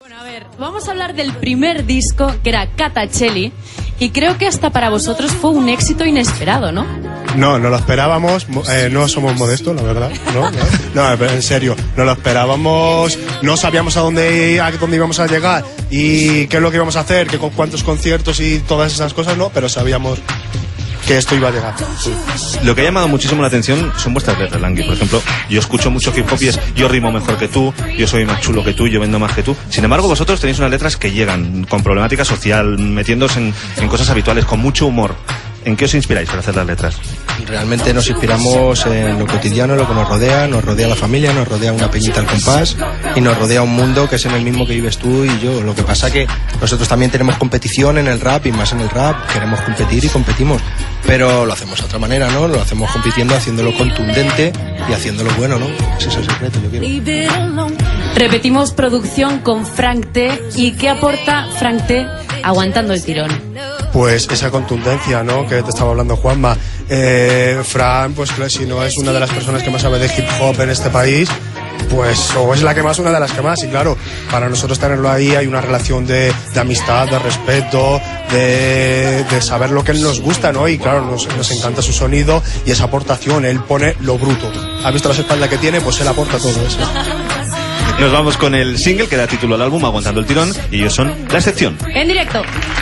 Bueno, a ver, vamos a hablar del primer disco, que era Catacelli, y creo que hasta para vosotros fue un éxito inesperado, ¿no? No lo esperábamos, no somos modestos, la verdad, no, pero en serio, no lo esperábamos, no sabíamos a dónde íbamos a llegar y qué es lo que íbamos a hacer, con cuántos conciertos y todas esas cosas, no, pero sabíamos que esto iba a llegar. Sí. Lo que ha llamado muchísimo la atención son vuestras letras, Langui. Por ejemplo, yo escucho mucho hip hop y es yo rimo mejor que tú, yo soy más chulo que tú, yo vendo más que tú. Sin embargo, vosotros tenéis unas letras que llegan con problemática social, metiéndose en cosas habituales, con mucho humor. ¿En qué os inspiráis para hacer las letras? Realmente nos inspiramos en lo cotidiano, en lo que nos rodea la familia, nos rodea una peñita al compás y nos rodea un mundo que es en el mismo que vives tú y yo. Lo que pasa que nosotros también tenemos competición en el rap y más en el rap, queremos competir y competimos, pero lo hacemos de otra manera, ¿no? Lo hacemos compitiendo, haciéndolo contundente y haciéndolo bueno, ¿no? Ese es el secreto, yo quiero. Repetimos producción con Frank T. ¿Y qué aporta Frank T. aguantando el tirón? Pues esa contundencia, ¿no?, que te estaba hablando Juanma. Fran, pues si no es una de las personas que más sabe de hip hop en este país, pues o es la que más, una de las que más, y claro, para nosotros tenerlo ahí hay una relación de amistad, de respeto, de saber lo que él nos gusta, ¿no? Y claro, nos encanta su sonido y esa aportación, él pone lo bruto. ¿Has visto las espaldas que tiene? Pues él aporta todo eso. Nos vamos con el single que da título al álbum, Aguantando el tirón, y ellos son La Excepción. En directo.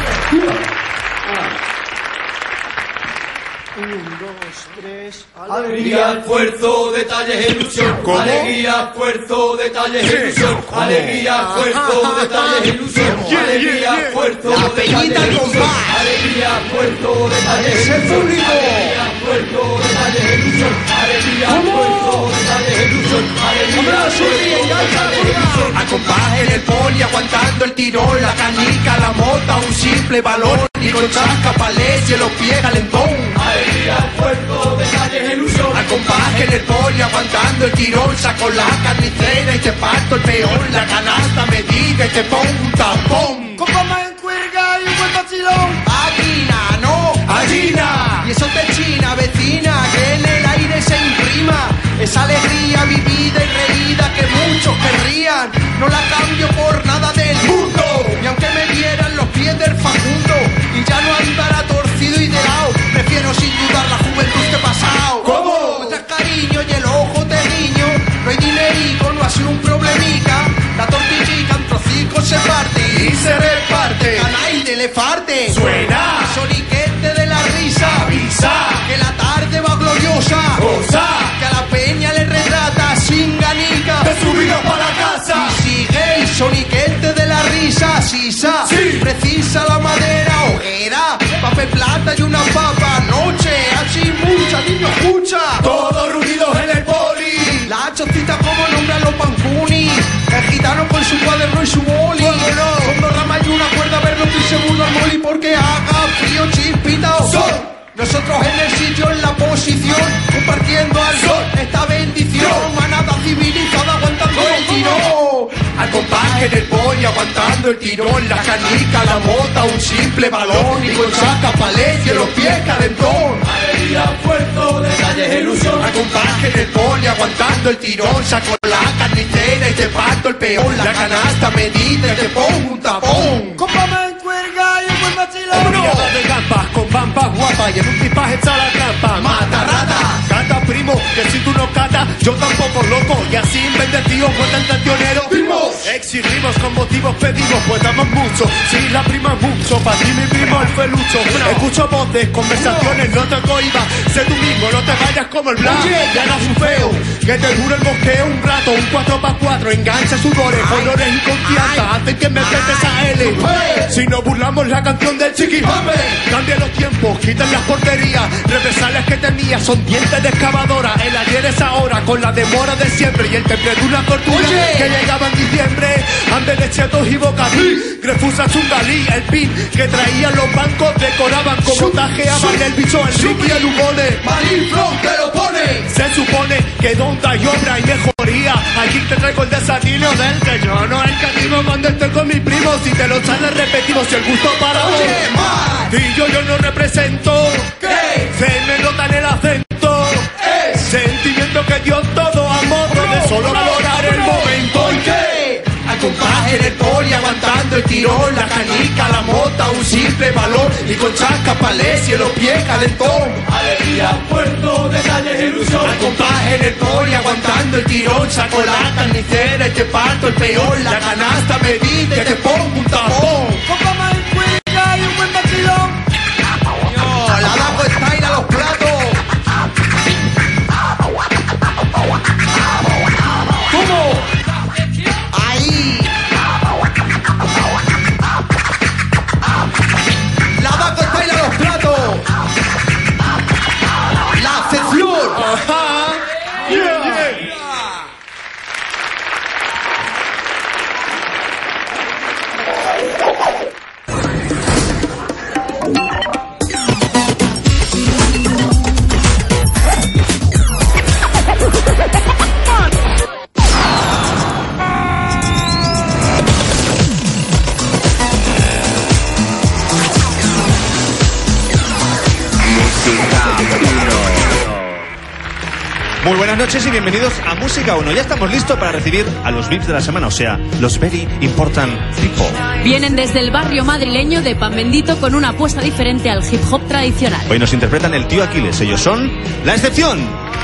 1, 2, 3. Alegría, esfuerzo, detalles, ilusión. ¿Cómo? Alegría, esfuerzo, detalles, ilusión. Alegría, esfuerzo, detalles, ilusión. Alegría, esfuerzo, detalles, ilusión. Alegría, esfuerzo, detalles, ilusión. Alegría, esfuerzo, detalles, ilusión. Alegría, esfuerzo, detalles, ilusión. Alegría, esfuerzo, detalles, ilusión. A compás en el poli, aguantando el tirón, la canica, la mota, un simple balón. Y con chasca, palés y los pies calentón. Alegría, esfuerzo, detalles, ilusión. Al compás en el poli, aguantando el tirón, saco la carnicera y te parto el peón. La canasta me diga y te pongo un tampón. Copa mancuerga y un buen vacilón. Harina, no, harina. Y eso de China, vecina, que en el aire se imprima esa alegría vivida y reída que muchos querrían. No la cambio por nada del mundo. Y aunque me vieran los pies del Facundo y ya no andará torcido y de lado, prefiero sin dudar la juventud que he pasado. ¿Cómo? Muestras cariño y el ojo te guiño. No hay dinerico, no ha sido un problemica. La tortillita en trocicos se parte y se reparte. Canal de elefante suena. Soniquete de la risa avisa que la tarde va gloriosa. Goza que a la peña le retrata sin ganica de subida para casa. Y sigue el soniquete de la risa sisa. Sí. Precisa la madera hoguera, papel plata y una papa. Noche así mucha, niño escucha. Todos reunidos en el poli. La chocita como nombra los pancuni. El gitano con su cuaderno y su boli. Con dos ramas y una cuerda verde estoy seguro al moli porque haga frío chispita o sol. Nosotros en el sitio, en la posición, compartiendo al sol esta bendición. Manada civilizada aguantando el tirón. Al compás en el poli aguantando el tirón. La canica, la mota, un simple balón. Y con saca palés y en los pies calentón. Alegría, esfuerzo, detalles, ilusión. Al compás en el poli aguantando el tirón. Saco la carnicera y te parto el peón. La canasta medita y te pongo un tapón. Copa mancuerga y un buen vacilón. Mirada de gambas con bambas guapas y en un pipaje está la trampa. Mata rata, cata primo, que si tú no catas, yo tampoco loco. Y así bendecido con tan cancionero. Exigimos con motivos pedimos, pues damos mucho. Si la prima es mucho, para ti mi primo el felucho. Escucho voces, conversaciones, no te cohibas. Sé tú mismo, no te vayas como el blanco. Y hagas un feo, que te dure el bosqueo un rato. Un 4x4, engancha sudores, colores y confianza. Hacen que me metes a L. Si no burlamos la canción del Chiqui Jame, cambia los tiempos, quiten las porterías. Represalias que tenía son dientes de excavadora. El ayer es ahora, con la demora de siempre. Y el temple de una tortura que llegaba en diciembre. Ande de chetos y bocadí, Grefusa chungalí, el pin que traían los bancos. Decoraban como tajeaban el bicho, el Ricky y el Humone. Maliflón que lo pone. Se supone que donde hay obra y mejoría. Aquí te traigo el desatino del que yo no escatimo cuando estoy con mi primo. Si te lo sale repetimos y el gusto para vos. Y yo no represento. ¿Qué? Se me nota en el acento. Sentimiento que dio todo amor. De solo valorar el momento. ¿Y qué? Al compás en el poli aguantando el tirón, la canica, la mota, un simple balón, y con chasca, palés y en los pies calentón. Alegría, puerto, detalles, ilusión. Al compás en el poli, aguantando el tirón, saco la carnicera y te parto el peón, la canasta me pide que te pongo un tapón. Copa más cuelga y un buen vacilón. La bajo está ir a los platos. ¿Cómo? Ahí. La bajo está ir a los platos. La sección. Ajá. Muy buenas noches y bienvenidos a Música 1. Ya estamos listos para recibir a los VIPs de la semana, o sea, los Very Important People. Vienen desde el barrio madrileño de Pan Bendito con una apuesta diferente al hip hop tradicional. Hoy nos interpretan el Tío Aquiles. Ellos son La Excepción.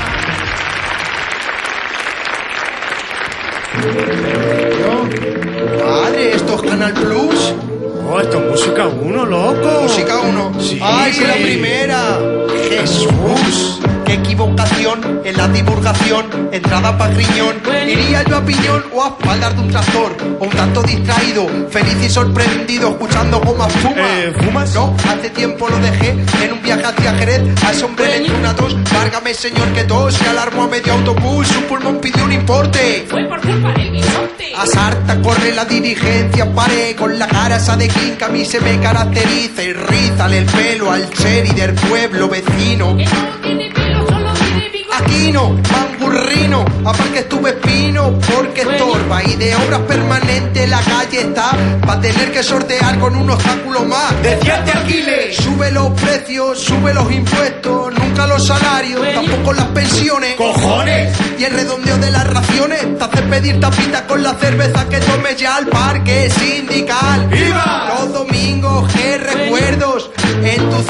Madre, ¿esto es Canal Plus? Oh, esto es Música 1, loco. Música 1. Sí. ¡Ay, sí, la primera! ¡Jesús! ¡Qué equivocación en la divulgación! Entrada pa' Griñón. Iría yo a Piñón o a espaldas de un tractor. O un tanto distraído, feliz y sorprendido, escuchando Goma Fuma. ¿Fumas? No, hace tiempo lo dejé en un viaje hacia Jerez. A ese hombre le entró una tos. Várgame, señor, que tos. Se alarmó a medio autobús. Su pulmón pidió un importe. Fue por culpa del guisante. A Sarta corre la dirigencia, paré con la cara esa de King que a mí se me caracteriza. Y rízale el pelo al cherry del pueblo vecino. Que no tiene pelo, solo tiene bigote. Aquino, mangurrino, aparte estuve espino porque estorba. Y de obras permanentes la calle está pa' tener que sortear con un obstáculo más. Decíate Aquiles, sube los precios, sube los impuestos, nunca los salarios, tampoco las pensiones. ¡Cojones! Y el redondeo de las raciones te hace pedir tapitas con la cerveza que tomes ya al parque sindical. ¡Viva! Los domingos, qué recuerdos, en tu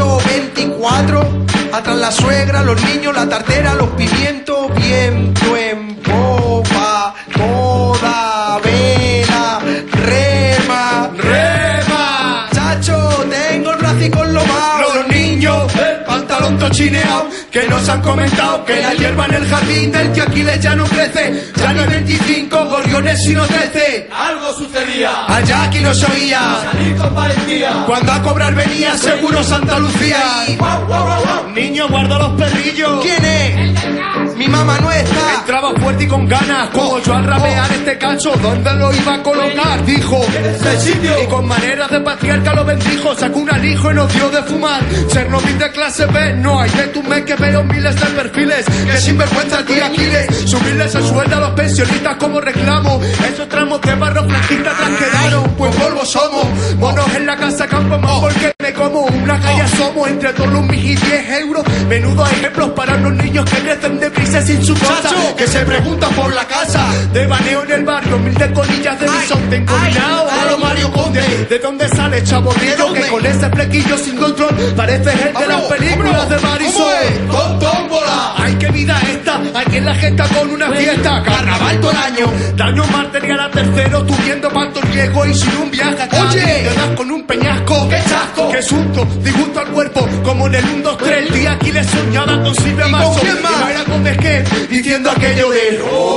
124, atrás la suegra, los niños, la tartera, los pimientos, viento en popa, toda vela, rema, ¡Rema! chacho, tengo el brazo con lo malo. Los niños, pantalón tochineado, que nos han comentado que la hierba en el jardín del Tío Aquiles ya no crece. Ya no hay 25 gorriones sino 13. Algo sucedía, Allá aquí nos oía. salir con valentía. Cuando a cobrar venía seguro Santa Lucía. Y guau, guau, guau, guau. Niño, guarda los perrillos. ¿Quién es? Mi mamá no está. Entraba fuerte y con ganas, como yo al rapear este cacho, ¿dónde lo iba a colocar? Dijo, En ese sitio. y con maneras de patriarca lo bendijo, sacó un alijo y nos dio de fumar. Chernobyl de clase B, no hay de tu mes que veo miles de perfiles. Que sinvergüenza el Tío Aquiles, subirles el sueldo a los pensionistas como reclamo. Esos tramos de barro flaquista atrás quedaron, pues polvo somos. Monos en la casa campo más porque me como una calle somos. Entre todos los 1.000 y 10 euros, menudos ejemplos para los niños que crecen deprisa sin su casa. Que se preguntan por la casa, de baneo en el barrio, 1000 de colillas de bisonte encominado a lo Mario Conde. ¿De dónde sale chaborrillo? Que con ese flequillo sin control parece gente de las películas de Marisol. Con tómbola. Ay, qué vida esta, aquí en la gesta con una fiesta. Carnaval todo el año, daño material a tercero, tú viendo panto riesgo y sin un viaje acá. Oye, te das con un peñasco. ¡Qué chasco! Qué susto, disgusto al cuerpo, como en el 1, 2, 3. El día aquí le soñaba con Silvia ¿Y con Marzo. quién más? Y Mayra Gómez que, diciendo aquello de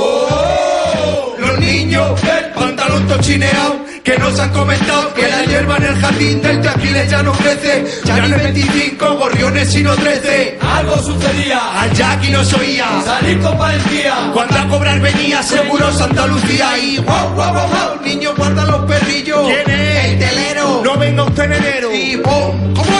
los niños, pantalón tochineado, que nos han comentado que la hierba en el jardín del Tío Aquiles ya no crece. Ya no hay 25 gorriones sino 13. Algo sucedía, Al Jackie nos oía. salir con valentía. Cuando a cobrar venía seguro Santa Lucía. Y Guau, guau, guau, guau. Niño, guarda los perrillos. ¿quién es? El telero. No venga usted en enero. Y pum, ¿cómo